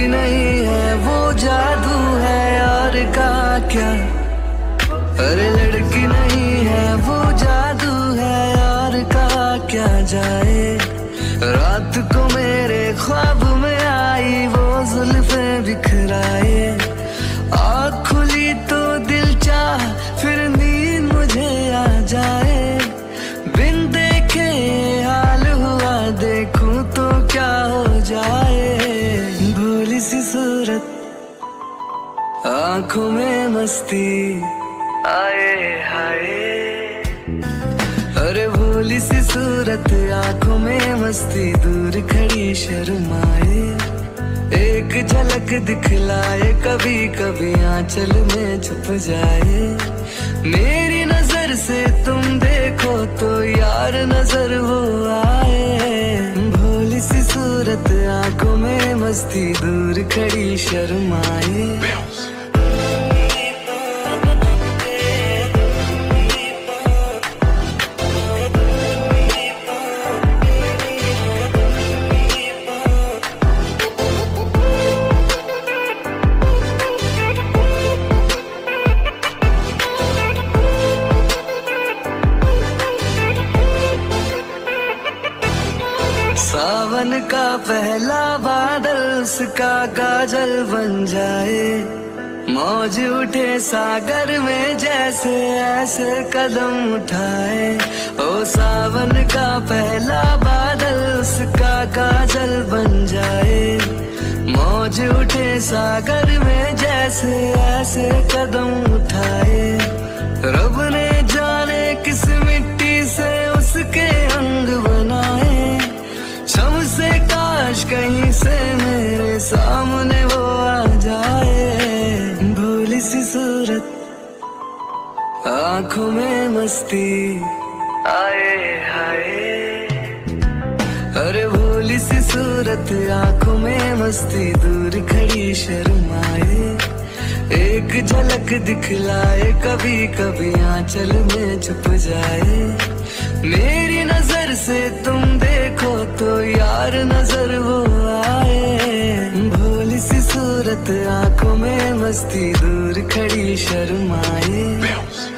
लड़की नहीं है वो जादू है यार का क्या। अरे लड़की नहीं है वो जादू है यार का क्या जाए। रात को मेरे ख्वाब में आई वो जुल्फे बिखराए। आँख खुली तो दिल चाह फिर नींद मुझे आ जाए। बिन देखे हाल हुआ देखूं तो क्या हो जाए। भोली सी सूरत आंखों में मस्ती आए हाय। अरे भोली सी सूरत आंखों में मस्ती दूर खड़ी शर्माए। एक झलक दिखलाए कभी कभी आंचल में छुप जाए। मेरी नजर से तुम देखो तो यार नजर वो आए। भोली सी सूरत आंखों में मस्ती दूर खड़ी शर्माए। सावन का पहला बादल उसका काजल बन जाए। मौज उठे सागर में जैसे ऐसे कदम उठाए। ओ सावन का पहला बादल उसका काजल बन जाए। मौज उठे सागर में जैसे ऐसे कदम उठाए। रब ने जाने किस मिट्टी से उसके अंग बनाए। शम से काश कहीं से मेरे सामने वो आ जाए। भोली सी सूरत आंखों में मस्ती आए हाय। अरे भोली सी सूरत आंखों में मस्ती दूर खड़ी शर्माए। एक झलक दिखलाए कभी कभी आंचल में छुप जाए। मेरी नजर से तुम देखो तो यार नजर वो आए। भोली सी सूरत आंखों में मस्ती दूर खड़ी शर्माए।